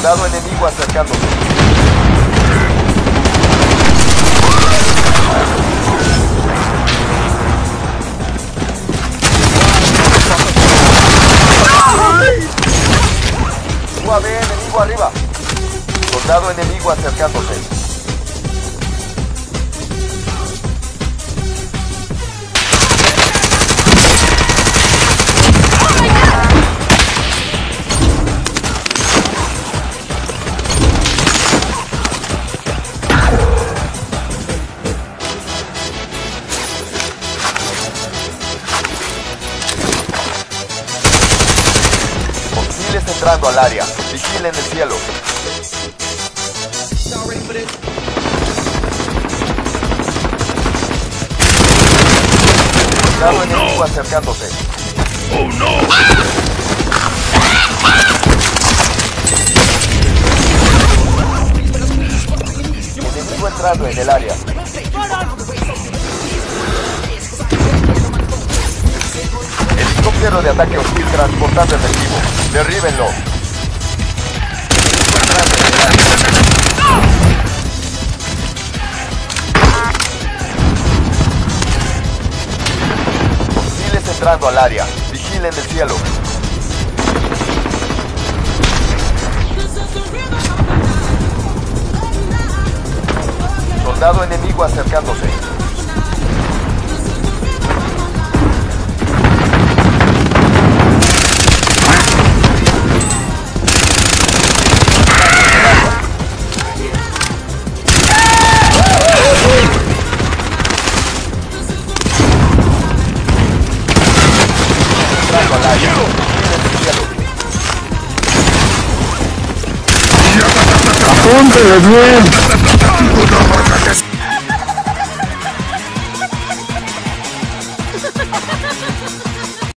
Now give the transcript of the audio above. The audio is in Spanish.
Soldado enemigo acercándose. UAV enemigo arriba. Soldado enemigo acercándose. Entrando al área. Vigilen el cielo. Soldado enemigo acercándose. Oh no. Enemigo entrando en el área. Helicóptero de ataque hostil transportando efectivo. Derríbenlo. Hostiles entrando al área. Vigilen el cielo. Soldado enemigo acercándose. ¡Apúntele bien!